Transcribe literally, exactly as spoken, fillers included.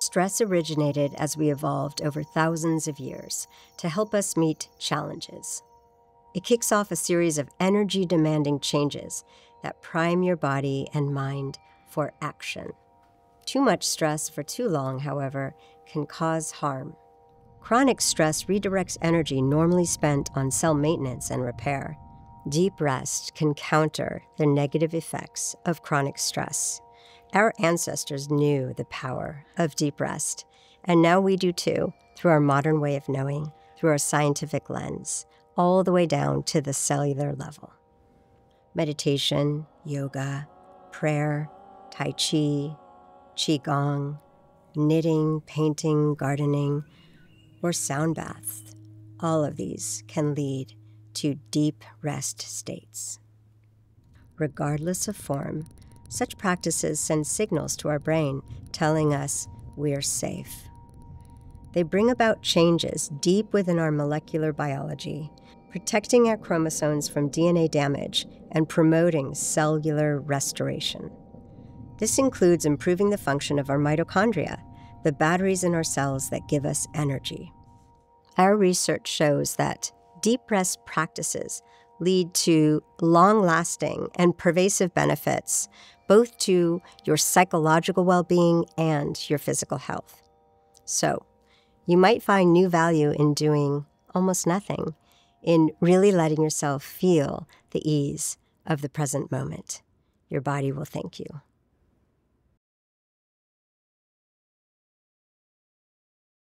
Stress originated as we evolved over thousands of years to help us meet challenges. It kicks off a series of energy-demanding changes that prime your body and mind for action. Too much stress for too long, however, can cause harm. Chronic stress redirects energy normally spent on cell maintenance and repair. Deep rest can counter the negative effects of chronic stress. Our ancestors knew the power of deep rest, and now we do too, through our modern way of knowing, through our scientific lens, all the way down to the cellular level. Meditation, yoga, prayer, tai chi, qigong, knitting, painting, gardening, or sound baths, all of these can lead to deep rest states. Regardless of form, such practices send signals to our brain telling us we're safe. They bring about changes deep within our molecular biology, protecting our chromosomes from D N A damage and promoting cellular restoration. This includes improving the function of our mitochondria, the batteries in our cells that give us energy. Our research shows that deep rest practices lead to long-lasting and pervasive benefits, both to your psychological well-being and your physical health. So, you might find new value in doing almost nothing, in really letting yourself feel the ease of the present moment. Your body will thank you.